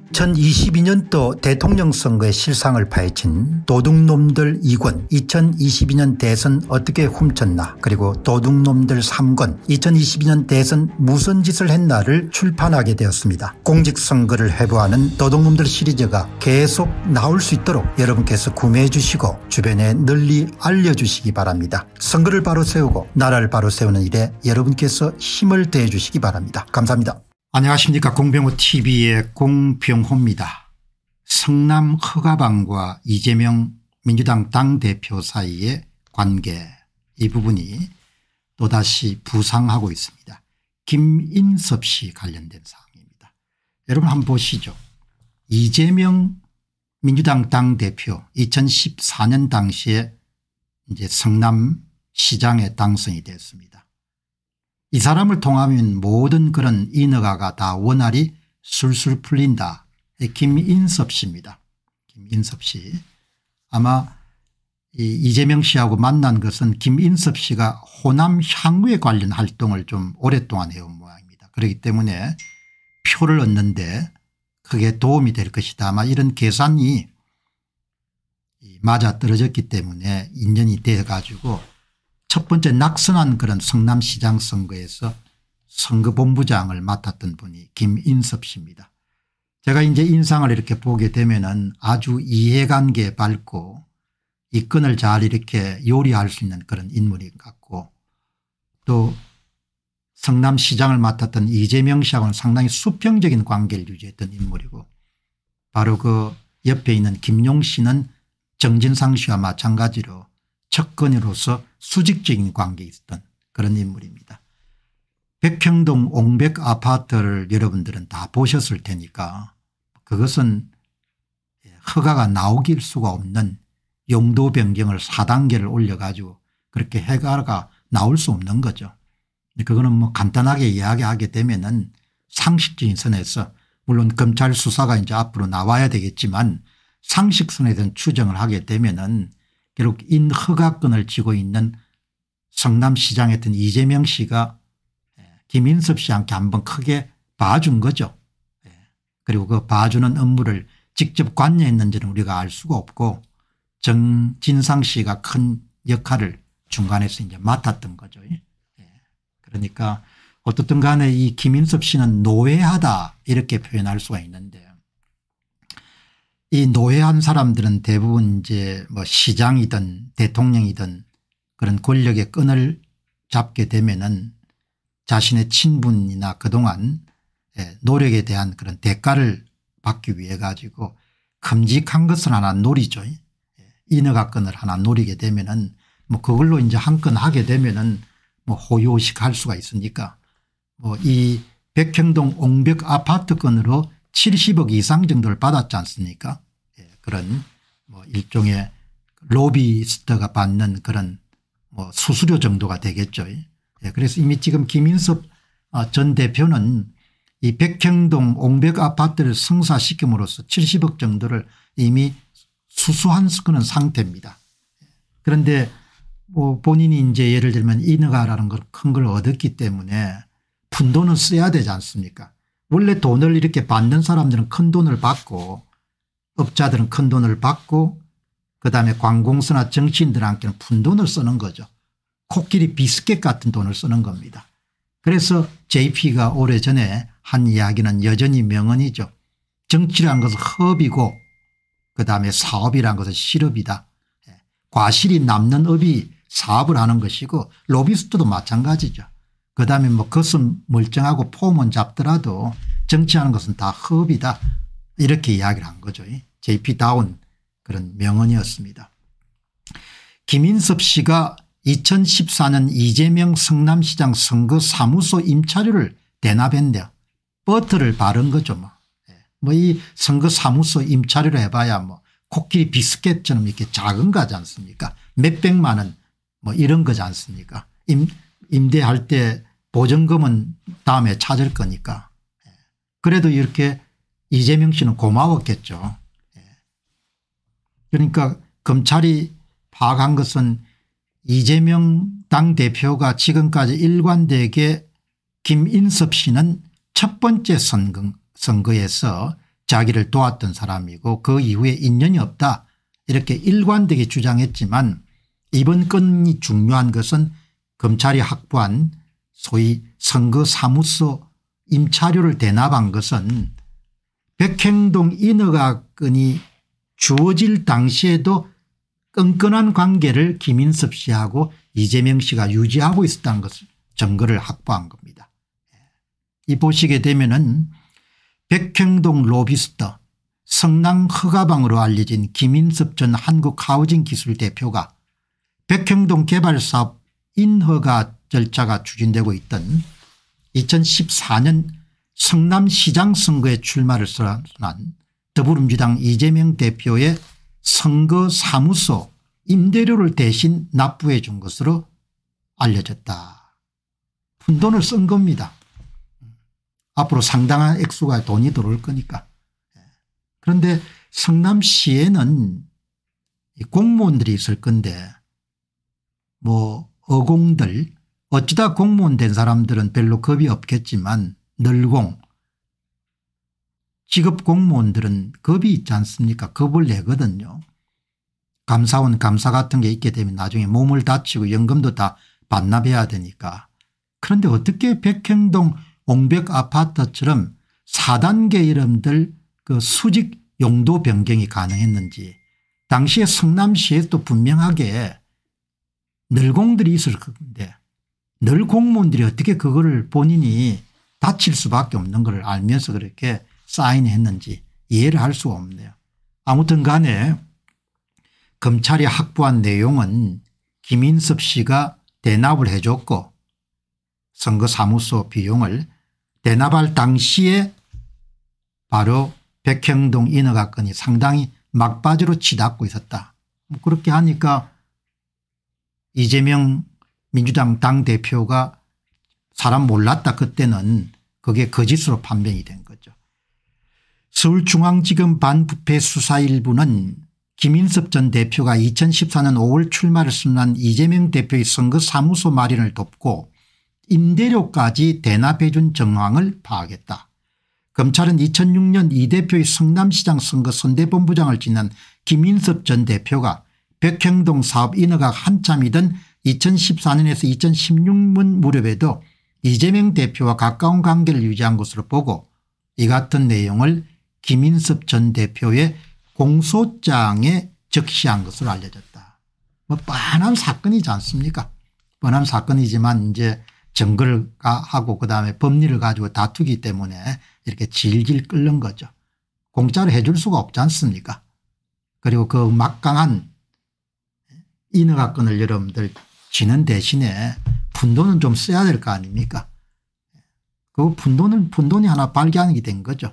2022년도 대통령 선거의 실상을 파헤친 도둑놈들 2권 2022년 대선 어떻게 훔쳤나, 그리고 도둑놈들 3권 2022년 대선 무슨 짓을 했나를 출판하게 되었습니다. 공직선거를 회부하는 도둑놈들 시리즈가 계속 나올 수 있도록 여러분께서 구매해 주시고 주변에 널리 알려주시기 바랍니다. 선거를 바로 세우고 나라를 바로 세우는 일에 여러분께서 힘을 더해 주시기 바랍니다. 감사합니다. 안녕하십니까. 공병호TV의 공병호입니다. 성남 허가방과 이재명 민주당 당대표 사이의 관계, 이 부분이 또다시 부상하고 있습니다. 김인섭 씨 관련된 사항입니다. 여러분 한번 보시죠. 이재명 민주당 당대표 2014년 당시에 이제 성남시장에 당선이 됐습니다. 이 사람을 통하면 모든 그런 인허가가 다 원활히 술술 풀린다. 김인섭 씨입니다. 김인섭 씨. 아마 이재명 씨하고 만난 것은 김인섭 씨가 호남 향후에 관련 활동을 좀 오랫동안 해온 모양입니다. 그렇기 때문에 표를 얻는데 크게 도움이 될 것이다. 아마 이런 계산이 맞아떨어졌기 때문에 인연이 돼 가지고 첫 번째 낙선한 그런 성남시장 선거에서 선거본부장을 맡았던 분이 김인섭 씨입니다. 제가 이제 인상을 이렇게 보게 되면은 아주 이해관계 밝고 이 건을 잘 이렇게 요리할 수 있는 그런 인물인 것 같고, 또 성남시장을 맡았던 이재명 씨하고는 상당히 수평적인 관계를 유지했던 인물이고, 바로 그 옆에 있는 김용 씨는 정진상 씨와 마찬가지로 척건이로서 수직적인 관계에 있었던 그런 인물입니다. 백형동 옹백 아파트를 여러분들은 다 보셨을 테니까 그것은 허가가 나오길 수가 없는 용도 변경을 4단계를 올려가지고 그렇게 허가가 나올 수 없는 거죠. 그거는 뭐 간단하게 이야기하게 되면은 상식적인 선에서, 물론 검찰 수사가 이제 앞으로 나와야 되겠지만 상식선에서 추정을 하게 되면은 결국 인허가권을 쥐고 있는 성남시장이었던 이재명 씨가 김인섭 씨한테 한번 크게 봐준 거죠. 그리고 그 봐주는 업무를 직접 관여했는지는 우리가 알 수가 없고, 정진상 씨가 큰 역할을 중간에서 이제 맡았던 거죠. 그러니까 어떻든 간에 이 김인섭 씨는 노회하다 이렇게 표현할 수가 있는데, 이 노회한 사람들은 대부분 이제 뭐 시장이든 대통령이든 그런 권력의 끈을 잡게 되면은 자신의 친분이나 그동안 노력에 대한 그런 대가를 받기 위해 가지고 큼직한 것을 하나 노리죠. 인허가권을 하나 노리게 되면은 뭐 그걸로 이제 한 건 하게 되면은 뭐 호요식 할 수가 있으니까, 뭐 이 백형동 옹벽 아파트 건으로 70억 이상 정도를 받았지 않습니까? 그런 뭐 일종의 로비스트가 받는 그런 뭐 수수료 정도가 되겠죠. 그래서 이미 지금 김인섭 전 대표는 이 백형동 옹벽 아파트를 성사시킴으로써 70억 정도를 이미 수수한 그런 상태입니다. 그런데 뭐 본인이 이제 예를 들면 인허가라는 걸 큰 걸 얻었기 때문에 푼돈은 써야 되지 않습니까? 원래 돈을 이렇게 받는 사람들은 큰 돈을 받고, 업자들은 큰 돈을 받고, 그다음에 관공서나 정치인들한테는 푼돈을 쓰는 거죠. 코끼리 비스켓 같은 돈을 쓰는 겁니다. 그래서 JP가 오래전에 한 이야기는 여전히 명언이죠. 정치라는 것은 허업이고 그다음에 사업이라는 것은 실업이다. 과실이 남는 업이 사업을 하는 것이고, 로비스트도 마찬가지죠. 그다음에 뭐 겉은 멀쩡하고 폼은 잡더라도 정치하는 것은 다 허업이다. 이렇게 이야기를 한 거죠. JP다운 그런 명언이었습니다. 김인섭 씨가 2014년 이재명 성남시장 선거 사무소 임차료를 대납했는데요. 버터를 바른 거죠. 뭐 이 선거 사무소 임차료로 해봐야 뭐 코끼리 비스켓처럼 이렇게 작은 거지 않습니까? 몇백만 원 뭐 이런 거지 않습니까? 임대할 때 보증금은 다음에 찾을 거니까. 그래도 이렇게 이재명 씨는 고마웠겠죠. 그러니까 검찰이 파악한 것은 이재명 당대표가 지금까지 일관되게 김인섭 씨는 첫 번째 선거에서 자기를 도왔던 사람이고 그 이후에 인연이 없다 이렇게 일관되게 주장했지만 이번 건이 중요한 것은 검찰이 확보한 소위 선거사무소 임차료를 대납한 것은 백행동 인허가 건이 주어질 당시에도 끈끈한 관계를 김인섭 씨하고 이재명 씨가 유지하고 있었다는 것을 증거를 확보한 겁니다. 이 보시게 되면은 백행동 로비스터 성남 허가방으로 알려진 김인섭 전 한국하우징기술 대표가 백행동 개발사업 인허가 절차가 추진되고 있던 2014년 성남시장 선거에 출마를 선언한 더불어민주당 이재명 대표의 선거사무소 임대료를 대신 납부해 준 것으로 알려졌다. 푼돈을 쓴 겁니다. 앞으로 상당한 액수가 돈이 들어올 거니까. 그런데 성남시에는 공무원들이 있을 건데 뭐 어공들 어쩌다 공무원 된 사람들은 별로 겁이 없겠지만 늘공 직업 공무원들은 겁이 있지 않습니까? 겁을 내거든요. 감사원 감사 같은 게 있게 되면 나중에 몸을 다치고 연금도 다 반납해야 되니까. 그런데 어떻게 백행동 옹백 아파트처럼 4단계 이름들 그 수직 용도 변경이 가능했는지 당시에 성남시에도 분명하게 늘공들이 있을 건데 늘 공무원들이 어떻게 그거를 본인이 다칠 수밖에 없는 걸 알면서 그렇게 사인했는지 이해를 할 수가 없네요. 아무튼 간에 검찰이 확보한 내용은 김인섭 씨가 대납을 해줬고 선거사무소 비용을 대납할 당시에 바로 백행동 인허가 건이 상당히 막바지로 치닫고 있었다. 그렇게 하니까 이재명 민주당 당대표가 사람 몰랐다 그때는 그게 거짓으로 판명이 된 거죠. 서울중앙지검 반부패 수사 일부는 김인섭 전 대표가 2014년 5월 출마를 선언한 이재명 대표의 선거사무소 마련을 돕고 임대료까지 대납해 준 정황을 파악했다. 검찰은 2006년 이 대표의 성남시장 선거 선대본부장을 지낸 김인섭 전 대표가 백행동 사업 인허가 한참이던 2014년에서 2016년 무렵에도 이재명 대표와 가까운 관계를 유지한 것으로 보고 이 같은 내용을 김인섭 전 대표의 공소장에 적시한 것으로 알려졌다. 뭐 뻔한 사건이지 않습니까? 뻔한 사건이지만 이제 증거를 하고 그다음에 법리를 가지고 다투기 때문에 이렇게 질질 끓는 거죠. 공짜로 해줄 수가 없지 않습니까? 그리고 그 막강한 인허가 건을 여러분들 지는 대신에 푼돈은 좀 써야 될 거 아닙니까? 그 푼돈이 하나 발견이 된 거죠.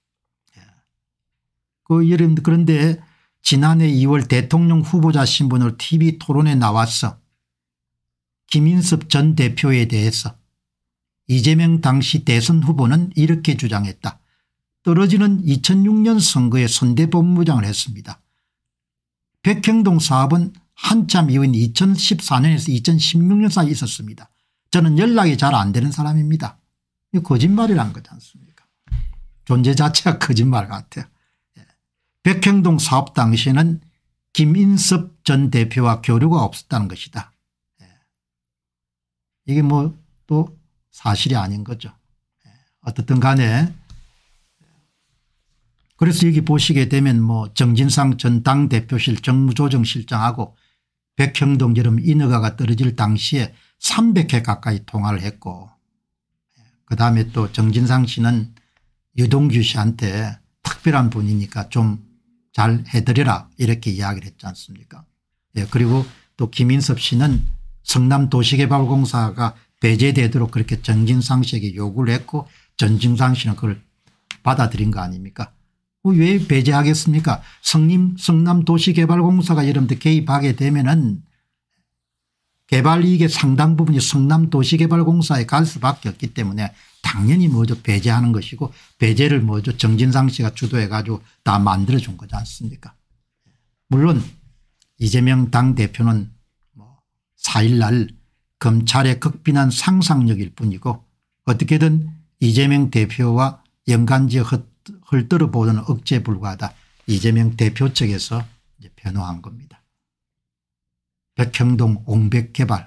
그런데 지난해 2월 대통령 후보자 신분으로 TV 토론에 나와서 김인섭 전 대표에 대해서 이재명 당시 대선 후보는 이렇게 주장했다. 떨어지는 2006년 선거에 선대본부장을 했습니다. 백행동 사업은 한참 이후인 2014년에서 2016년 사이에 있었습니다. 저는 연락이 잘 안 되는 사람입니다. 이거 거짓말이란 거지 않습니까? 존재 자체가 거짓말 같아요. 백행동 사업 당시에는 김인섭 전 대표와 교류가 없었다는 것이다. 이게 뭐 또 사실이 아닌 거죠. 어떻든 간에 그래서 여기 보시게 되면 뭐 정진상 전 당대표실 정무조정실장하고 백행동 여름 인허가가 떨어질 당시에 300회 가까이 통화를 했고 그다음에 또 정진상 씨는 유동규 씨한테 특별한 분이니까 좀 잘 해드려라 이렇게 이야기를 했지 않습니까? 그리고 또 김인섭 씨는 성남도시개발공사가 배제되도록 그렇게 정진상 씨에게 요구를 했고 정진상 씨는 그걸 받아들인 거 아닙니까? 왜 배제하겠습니까? 성남도시개발공사가 여러분들 개입하게 되면은 개발이익의 상당 부분이 성남도시개발공사에 갈 수밖에 없기 때문에 당연히 뭐죠 배제하는 것이고 배제를 뭐죠 정진상 씨가 주도해 가지고 다 만들어준 거지 않습니까? 물론 이재명 당대표는 뭐 4일 날 검찰의 극빈한 상상력일 뿐이고 어떻게든 이재명 대표와 연관지어 헐떡어 보는 억지에 불과하다. 이재명 대표 측에서 이제 변호한 겁니다. 백형동 옹백 개발.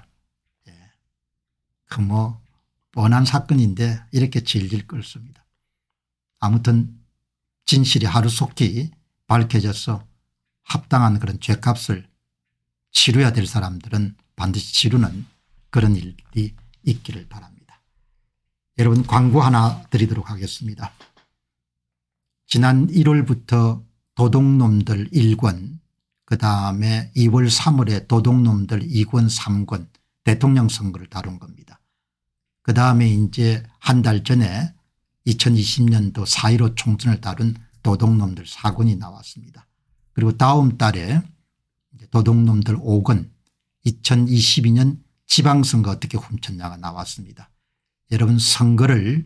그 뭐 뻔한 사건인데 이렇게 질질 끌습니다. 아무튼 진실이 하루속히 밝혀져서 합당한 그런 죗값을 치러야 될 사람들은 반드시 치르는 그런 일이 있기를 바랍니다. 여러분 광고 하나 드리도록 하겠습니다. 지난 1월부터 도둑놈들 1권 그다음에 2월 3월에 도둑놈들 2권 3권 대통령 선거를 다룬 겁니다. 그다음에 이제 한 달 전에 2020년도 4.15 총선을 다룬 도둑놈들 4권이 나왔습니다. 그리고 다음 달에 도둑놈들 5권 2022년 지방선거 어떻게 훔쳤냐가 나왔습니다. 여러분 선거를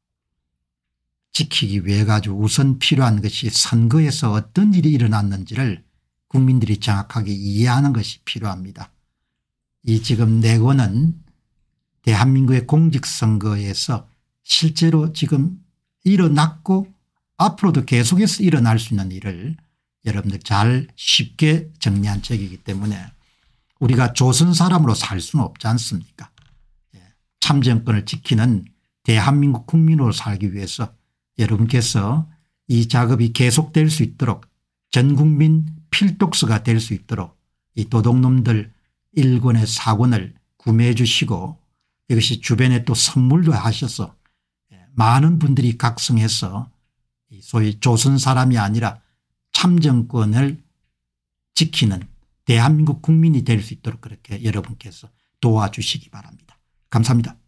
지키기 위해 가지고 우선 필요한 것이 선거에서 어떤 일이 일어났는지를 국민들이 정확하게 이해하는 것이 필요합니다. 이 지금 4권은 대한민국의 공직선거에서 실제로 지금 일어났고 앞으로도 계속해서 일어날 수 있는 일을 여러분들 잘 쉽게 정리한 책이기 때문에 우리가 조선 사람으로 살 수는 없지 않습니까? 참정권을 지키는 대한민국 국민으로 살기 위해서 여러분께서 이 작업이 계속될 수 있도록 전국민 필독서가 될 수 있도록 이 도둑놈들 1권의 4권을 구매해 주시고 이것이 주변에 또 선물도 하셔서 많은 분들이 각성해서 소위 조선 사람이 아니라 참정권을 지키는 대한민국 국민이 될 수 있도록 그렇게 여러분께서 도와주시기 바랍니다. 감사합니다.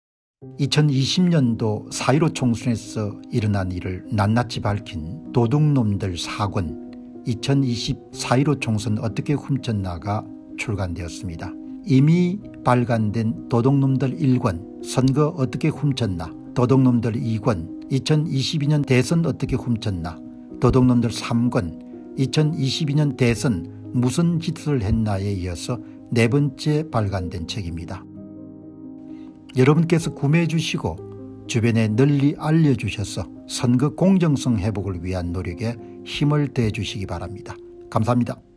2020년도 4.15 총선에서 일어난 일을 낱낱이 밝힌 도둑놈들 4권 2020 4.15 총선 어떻게 훔쳤나가 출간되었습니다. 이미 발간된 도둑놈들 1권 선거 어떻게 훔쳤나, 도둑놈들 2권 2022년 대선 어떻게 훔쳤나, 도둑놈들 3권 2022년 대선 무슨 짓을 했나에 이어서 4번째 발간된 책입니다. 여러분께서 구매해 주시고 주변에 널리 알려주셔서 선거 공정성 회복을 위한 노력에 힘을 더해 주시기 바랍니다. 감사합니다.